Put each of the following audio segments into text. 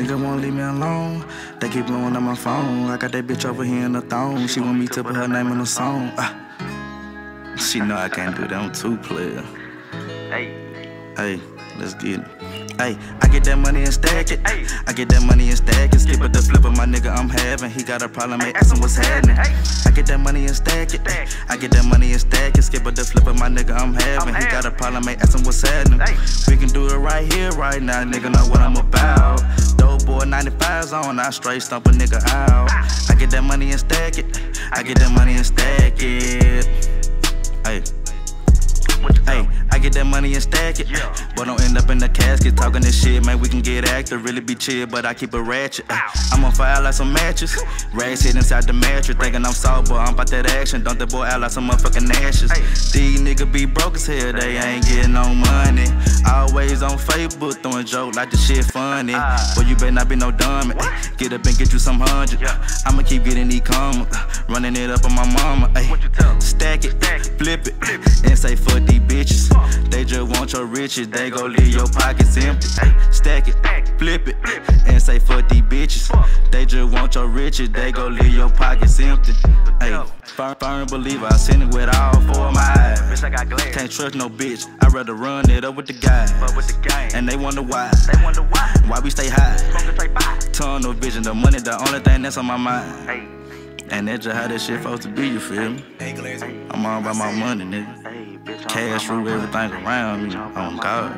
nigga won't leave me alone. They keep blowing on my phone. I got that bitch over here in the thong. She want me to put her name in the song. She know I can't do that. I'm too player. Hey, let's get it. Hey, I get that money and stack it. I get that money and stack it. Skip it the flip of my nigga I'm having. He got a problem, ain't ask him what's happening. I get that money and stack it. I get that money and stack it. Skip it the flip of my nigga I'm having. He got a problem, ain't ask him what's happening. We can do it right here, right now. Nigga know what I'm about. Dope boy 95's on. I straight stomp a nigga out. I get that money and stack it. I get that money and stack it. Hey. Hey, I get that money and stack it, but don't end up in the casket. Talking this shit, man, we can get active. Really be chill, but I keep a ratchet. I'm on fire like some matches. Rags hit inside the mattress. Thinking I'm soft, but I'm about that action. Don't that boy out like some motherfucking ashes. These niggas be broke as hell, they ain't getting no money. Always on Facebook, throwing jokes like the shit funny. But you better not be no dummy. Get up and get you some 100. I'ma keep getting these commas. Running it up on my mama. Stack it, flip it, and say fuck these bitches. They just want your riches, they gon' leave your pockets empty. Stack it, flip it, and say fuck these bitches. They just want your riches, they gon' leave your pockets empty. Hey, firm believer, I seen it with all four of my eyes. Can't trust no bitch, I'd rather run it up with the guys. And they wonder why we stay high. Tunnel vision, the money, the only thing that's on my mind. And that's just how this shit supposed to be, you feel me? I'm all about my money, nigga. Cash rule everything around me, on God.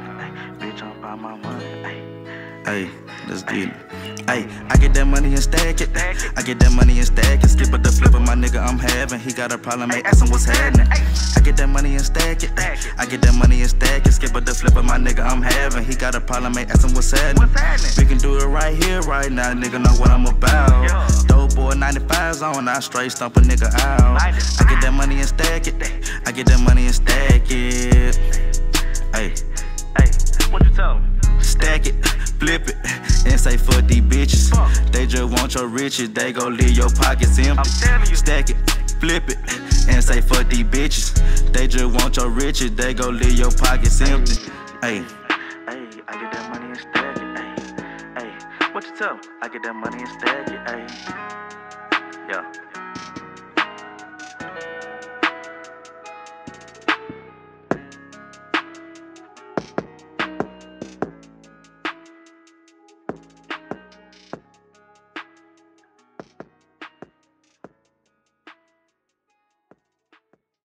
Hey, let's get it. Hey, I get that money and stack it. I get that money and stack it. Skip it the flip of my nigga I'm having. He got a problem, ain't ask him what's happening. I get that money and stack it. I get that money and stack it. Skip it the flip of my nigga I'm having. He got a problem, ain't ask him what's happening. We can do it right here, right now. Nigga know what I'm about. Dope boy 95's on. I straight stomp a nigga out. I get that money and stack it. I get that money and stack it. Hey, what you tell them? Stack it, flip it, and say fuck these bitches. They just want your riches, they gon' leave your pockets empty. Stack it, flip it, and say fuck these bitches. They just want your riches, they gon' leave your pockets empty. Hey, I get that money and stack it. Hey, what you tell them? I get that money and stack it. Yeah.